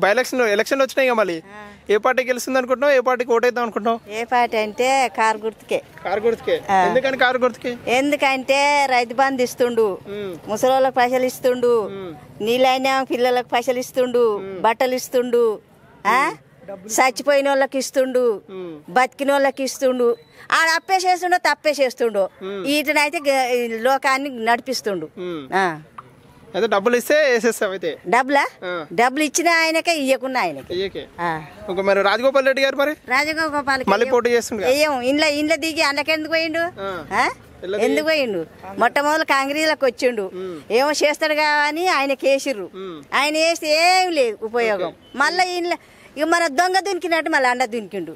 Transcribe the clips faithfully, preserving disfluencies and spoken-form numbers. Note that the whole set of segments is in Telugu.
బై ఎలక్షన్ ఎలక్షన్లు వచ్చినాయి మళ్ళీ ఏ పార్టీ గెలుస్తుంది అనుకుంటున్నావు? ఏ పార్టీకి ఓటేద్దాం అనుకుంటున్నావు? ఏ పార్టీ అంటే కారు గుర్తుకే. కారు గుర్తుకే. ఎందుకని కారు గుర్తుకే? ఎందుకంటే రైతు బంధు ఇస్తుండు, ముసలోళ్ళకి పైసలు ఇస్తుండు, నీళ్ళైనా పిల్లలకు పైసలు ఇస్తుండు, బట్టలు ఇస్తుండు, చచ్చిపోయిన వాళ్ళకి ఇస్తుండు, బతికిన వాళ్ళకి ఇస్తుండు. ఆడ అప్పే చేస్తుండో తప్పే చేస్తుండో వీటినైతే లోకాన్ని నడిపిస్తుండు. అయితే డబ్బులు ఇస్తే వేసేస్తాం. అయితే డబ్బులా డబ్బులు ఇచ్చిన ఆయనకే ఇయ్యకున్నా ఆయనకి. మరి రాజగోపాల్ రెడ్డి గారు మరి రాజగోపాల్ మళ్ళీ పోటీ చేస్తుండే ఏం ఇంట్లో ఇంట్లో దిగి అందులోకి ఎందుకు పోయిండు? ఎందుకు పోయిండు? మొట్టమొదటి కాంగ్రెస్లకు వచ్చిండు, ఏమో చేస్తాడు కానీ ఆయన కేసిర్రు. ఆయన వేస్తే ఏం లేదు ఉపయోగం. మళ్ళీ ఇంట్లో ఇక మన దొంగ దునికినట్టు మళ్ళీ అండ దునికిండు.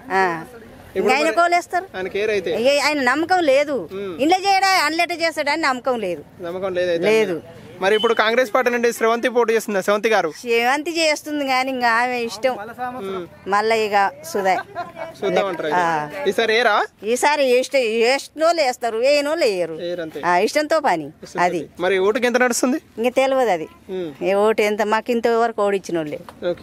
ఆయన కోలేస్తారు. ఆయన నమ్మకం లేదు. ఇంట్లో చేయడా అన్లెట చేస్తాడని నమ్మకం లేదు. నమ్మకం లేదు. మరి ఇప్పుడు కాంగ్రెస్ పార్టీ నుండి శ్రవంతి పోటీ చేస్తుంది. శ్రవంతి గారు శ్రవంతి చేస్తుంది కానీ ఇంకా ఆమె ఇష్టం. మళ్ళీ ఇక సుధా ఈసారి ఏరా ఈసారి వేసినోళ్ళు వేస్తారు, వేయనోళ్ళు వేయరు. ఇష్టంతో పని అది. మరి ఓటుకి ఎంత నడుస్తుంది ఇంకా తెలియదు అది. ఓటు ఎంత మాకు ఇంతవరకు ఓడిచ్చిన వాళ్ళు.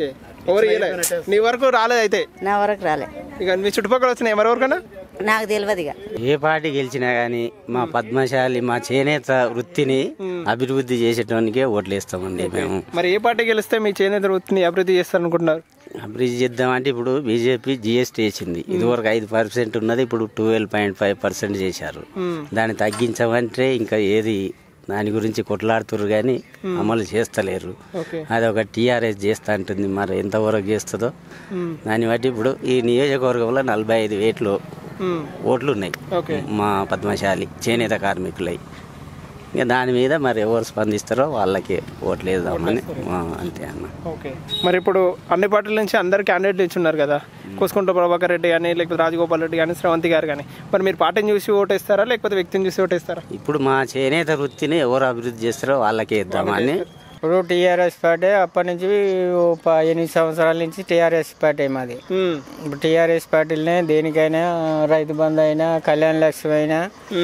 నీ వరకు రాలేదు? అయితే నా వరకు రాలే. ఇక మీ చుట్టుపక్కల వచ్చినాయి మరి ఎవరికన్నా? నాకు తెలియదు. ఇక ఏ పార్టీ గెలిచినా గానీ మా పద్మశాలి మా చేనేత వృత్తిని అభివృద్ధి చేసేటానికే ఓట్లు వేస్తామండి మేము. మరి ఏ పార్టీ గెలిస్తే మీ చేనేత వృత్తిని అభివృద్ధి చేస్తారనుకుంటున్నారు? అభివృద్ధి చేద్దామంటే ఇప్పుడు బీజేపీ జిఎస్టీ వేసింది. ఇదివరకు ఐదు పర్సెంట్ ఉన్నది, ఇప్పుడు ట్వెల్వ్ పాయింట్ ఫైవ్ పర్సెంట్ చేశారు. దాన్ని తగ్గించమంటే ఇంకా ఏది దాని గురించి కొట్లాడుతున్నారు కానీ అమలు చేస్తలేరు. అది ఒక టీఆర్ఎస్ చేస్తా అంటుంది, మరి ఎంతవరకు చేస్తుందో దాన్ని బట్టి ఇప్పుడు ఈ నియోజకవర్గంలో నలభై ఐదు వేట్లు ఓట్లు ఉన్నాయి మా పద్మశాలి చేనేత కార్మికులై. ఇంకా దాని మీద మరి ఎవరు స్పందిస్తారో వాళ్ళకి ఓట్లు వేద్దామని అంతే అన్న. ఓకే, మరి ఇప్పుడు అన్ని పార్టీల నుంచి అందరు క్యాండిడేట్లు ఇచ్చున్నారు కదా, కూసుకుంట ప్రభాకర్ రెడ్డి కానీ లేకపోతే రాజగోపాల్ రెడ్డి కానీ శ్రవంతి గారు కానీ, మరి మీరు పార్టీని చూసి ఓటేస్తారా లేకపోతే వ్యక్తిని చూసి ఓటేస్తారా? ఇప్పుడు మా చేనేత వృత్తిని ఎవరు అభివృద్ధి చేస్తారో వాళ్ళకే ఇద్దామని. ఇప్పుడు టీఆర్ఎస్ పార్టీ అప్పటి నుంచి ఎనిమిది సంవత్సరాల నుంచి టీఆర్ఎస్ పార్టీ మాది. ఇప్పుడు టీఆర్ఎస్ పార్టీలనే దేనికైనా రైతు బంధు అయినా కళ్యాణ లక్ష్మి అయినా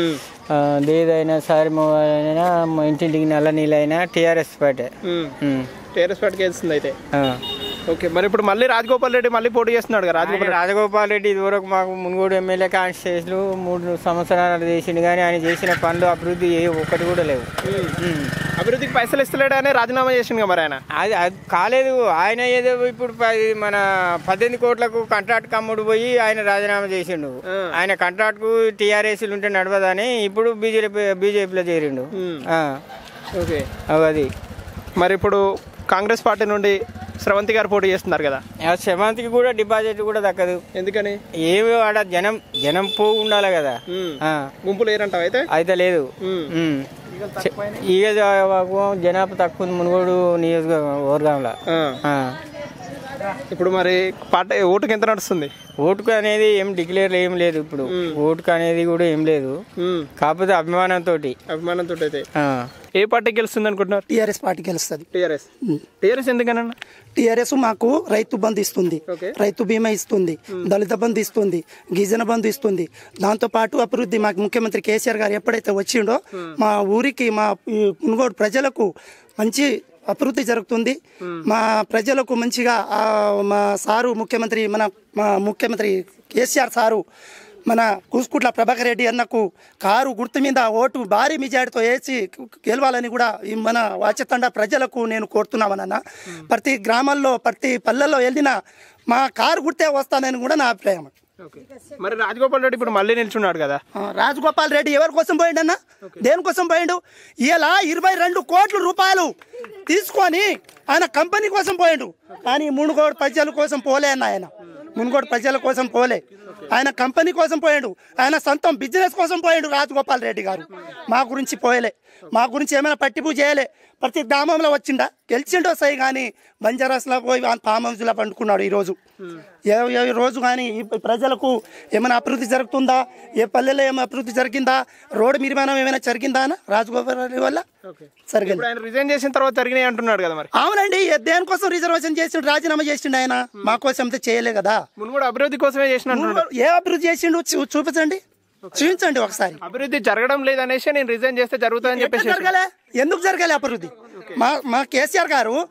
దేదైనా సారి అయినా ఇంటింటికి నల్ల నీళ్ళు అయినా టీఆర్ఎస్ పార్టీ. టీఆర్ఎస్ పార్టీకి వెళ్తుంది అయితే. ఓకే, మరి ఇప్పుడు మళ్ళీ రాజగోపాల్ రెడ్డి మళ్ళీ పోటీ చేస్తున్నాడు కదా? రాజగోపాల్ రాజగోపాల్ రెడ్డి ఇదివరకు మాకు మునుగోడు ఎమ్మెల్యే కాన్స్టిట్యూన్సీలు మూడు సంవత్సరాలు చేసిండు కానీ ఆయన చేసిన పనులు అభివృద్ధి ఒకటి కూడా లేవు. అభివృద్ధికి పైసలు ఇస్తలేడు అని రాజీనామా చేసిండు మరి ఆయన. అది అది కాలేదు. ఆయన ఏదో ఇప్పుడు మన పద్దెనిమిది కోట్లకు కాంట్రాక్ట్ కమ్ముడు పోయి ఆయన రాజీనామా చేసిండు. ఆయన కాంట్రాక్ట్ కు టీఆర్ఎస్ ఉంటే నడవదని ఇప్పుడు బీజేపీ బీజేపీలో చేరిండు. ఓకే, అది మరి ఇప్పుడు కాంగ్రెస్ పార్టీ నుండి శ్రవంతి గారు పోటీ చేస్తున్నారు కదా, శ్రవంతికి కూడా డిపాజిట్ కూడా దక్కదు. ఎందుకని? ఏమి ఆడ జనం జనం పోగు ఉండాలి కదా, గుంపులు ఏరంటావు అయితే అయితే లేదు. ఇక జనాభా తక్కువ మునుగోడు నియోజకవర్గంలో. ఇప్పుడు మరి పార్టీ ఓటుకు ఎంత నడుస్తుంది? ఓటుకు అనేది ఏం డిక్లేర్ ఏం లేదు. ఇప్పుడు ఓటుకు అనేది కూడా ఏం లేదు, కాకపోతే అభిమానంతో అభిమానంతో అయితే ఏ పార్టీ గెలుస్తుంది అనుకుంటున్నారు? టీఆర్ఎస్ పార్టీ గెలుస్తుంది. టీఆర్ఎస్ టీఆర్ఎస్ ఎందుకన్నా? టీఆర్ఎస్ మాకు రైతు బంధు ఇస్తుంది, రైతు బీమా ఇస్తుంది, దళిత బంధు ఇస్తుంది, గిరిజన బంధు ఇస్తుంది. దాంతో పాటు అభివృద్ధి మాకు ముఖ్యమంత్రి కేసీఆర్ గారు ఎప్పుడైతే వచ్చిండో మా ఊరికి మా మునుగోడు ప్రజలకు మంచి అభివృద్ధి జరుగుతుంది. మా ప్రజలకు మంచిగా మా సారు ముఖ్యమంత్రి మన మా ముఖ్యమంత్రి కేసీఆర్ సారు మన కూసుకుట్ల ప్రభాకర్ రెడ్డి అన్నకు కారు గుర్తు మీద ఓటు భారీ మెజార్టీతో వేసి గెలవాలని కూడా మన వాచతండ ప్రజలకు నేను కోరుతున్నామన్న. ప్రతి గ్రామాల్లో ప్రతి పల్లెల్లో వెళ్ళినా మా కారు గుర్తే వస్తానని కూడా నా అభిప్రాయం. మరి రాజగోపాల్ రెడ్డి ఇప్పుడు మళ్ళీ నిల్చున్నాడు కదా? రాజగోపాల్ రెడ్డి ఎవరి కోసం పోయిండు అన్న? దేనికోసం పోయిండు? ఇలా ఇరవై రెండు కోట్ల రూపాయలు తీసుకొని ఆయన కంపెనీ కోసం పోయిండు, కానీ మునుగోడు ప్రజల కోసం పోలే అన్న. ఆయన మునుగోడు ప్రజల కోసం పోలే, ఆయన కంపెనీ కోసం పోయాడు, ఆయన సొంతం బిజినెస్ కోసం పోయాడు రాజగోపాల్ రెడ్డి గారు. మా గురించి పోయలే, మా గురించి ఏమైనా పట్టింపు చేయలే. ప్రతి గ్రామంలో వచ్చిండా గెలిచిండో సై కానీ బంజారాస్లో పోయి ఫామ్ హౌస్లో పండుకున్నాడు. ఈరోజు ఏ రోజు కానీ ఈ ప్రజలకు ఏమైనా అభివృద్ధి జరుగుతుందా? ఏ పల్లెలో ఏమైనా అభివృద్ధి జరిగిందా? రోడ్డు నిర్మాణం ఏమైనా జరిగిందా అన్న రాజగోపాల్ రెడ్డి వల్ల? జరిగింది. రిజైన్ చేసిన తర్వాత జరిగినాయి అంటున్నాడు కదా మరి? అవునండి, దేనికోసం రిజర్వేషన్ చేసిండు? రాజీనామా చేసిండు ఆయన, మా కోసం చేయలే కదా. మునుగోడు అభివృద్ధి కోసమే చేసిన. ఏ అభివృద్ధి చేసిండు చూపించండి, చూపించండి ఒకసారి. అభివృద్ధి జరగడం లేదనేసి నేను రిజైన్ చేస్తే జరుగుతుందని చెప్పేసి. జరగలే, ఎందుకు జరగాలి అభివృద్ధి? మా మా కేసీఆర్ గారు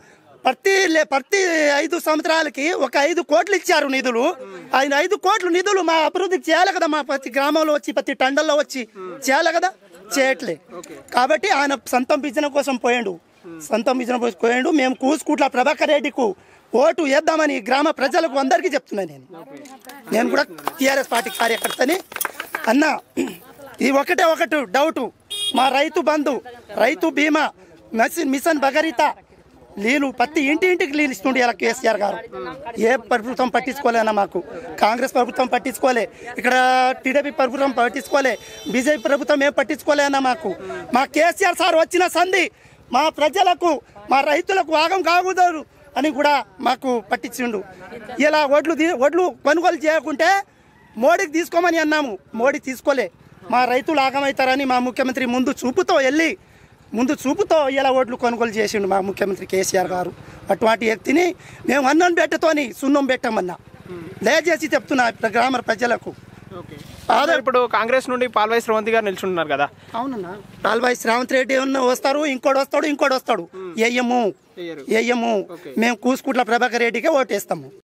ప్రతి లే- ప్రతి ఐదు సంవత్సరాలకి ఒక ఐదు కోట్లు ఇచ్చారు నిధులు. ఆయన ఐదు కోట్లు నిధులు మా అభివృద్ధికి చేయాలి కదా, మా ప్రతి గ్రామంలో వచ్చి ప్రతి టండల్లో వచ్చి చేయాలి కదా, చేయట్లే. కాబట్టి ఆయన సొంతం బిజినెస్ కోసం పోయాడు, సొంతం బిజినెస్ కోసం పోయాడు. మేము కూసుకుంట్ల ప్రభాకర్ రెడ్డికు ఓటు వేద్దామని గ్రామ ప్రజలకు అందరికీ చెప్తున్నాను. నేను నేను కూడా టీఆర్ఎస్ పార్టీ కార్యకర్తని. అన్న ఈ ఒకటే ఒకటి డౌటు, మా రైతు బంధు, రైతు బీమా, మిషన్ మిషన్ భగీరథ నీళ్ళు ప్రతి ఇంటి ఇంటికి నీళ్ళు ఇస్తుండే ఇలా కేసీఆర్ గారు. ఏ ప్రభుత్వం పట్టించుకోలేనా మాకు, కాంగ్రెస్ ప్రభుత్వం పట్టించుకోలే, ఇక్కడ టీడీపీ ప్రభుత్వం పట్టించుకోలే, బీజేపీ ప్రభుత్వం ఏం పట్టించుకోలేనా మాకు. మా కేసీఆర్ సార్ వచ్చిన సంధి మా ప్రజలకు, మా రైతులకు ఆగం కాకూడదు అని కూడా మాకు పట్టించిండు. ఇలా వడ్లు వడ్లు కొనుగోలు చేయకుంటే మోడీకి తీసుకోమని అన్నాము, మోడీ తీసుకోలే. మా రైతులు ఆగమవుతారని మా ముఖ్యమంత్రి ముందు చూపుతో వెళ్ళి ముందు చూపుతో ఇలా ఓట్లు కొనుగోలు చేసిండు మా ముఖ్యమంత్రి కేసీఆర్ గారు. అటువంటి వ్యక్తిని మేము అన్నం పెట్టతోని సున్నం పెట్టమన్నా దయచేసి చెప్తున్నా గ్రామ ప్రజలకు. ఇప్పుడు కాంగ్రెస్ నుండి పాల్వాయి శ్రవంతి గారు నిల్చుంటున్నారు కదా. అవునన్నా, పాల్వాయి శ్రావంత్ రెడ్డి వస్తారు, ఇంకోటి వస్తాడు, ఇంకోటి వస్తాడు. ఏయము ఏయము మేము కూసుకుంట్ల ప్రభాకర్ రెడ్డికే ఓటేస్తాము.